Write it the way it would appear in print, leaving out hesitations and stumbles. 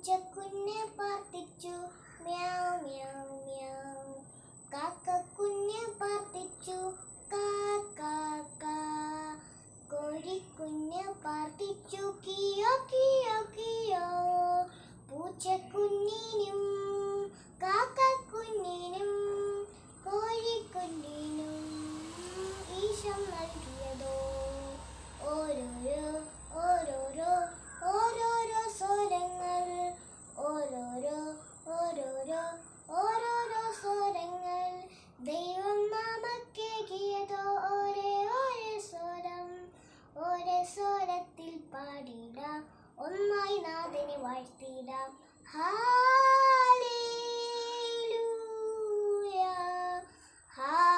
പൂച്ചക്കുഞ്ഞ് പ്രാർത്ഥിച്ചു മ്യാവ് മ്യാവ് മ്യാവ്. കാക്കക്കുഞ്ഞ് പ്രാർത്ഥിച്ചു കാ കാ കാ. കോഴിക്കുഞ്ഞ് പ്രാർത്ഥിച്ചു കിയോ കിയോ കിയോ. പൂച്ചക്കുഞ്ഞിനും കാക്കക്കുഞ്ഞിനും കോഴിക്കുഞ്ഞിനും ഈശോ നൽകിയതോ ഓരോരോ ഓരോരോ ഓരോരോ സ്വരങ്ങൾ. ഓരോരോ ഓരോരോ ഓരോരോ സ്വരങ്ങൾ. ദൈവം നാമക്കേകിയതോ ഒരേ ഒരേ സ്വരം. ഒരേ സ്വരത്തിൽ പാടിടാം, ഒന്നായി നാഥനെ വാഴ്ത്തിടാം. ഹല്ലേലൂയ.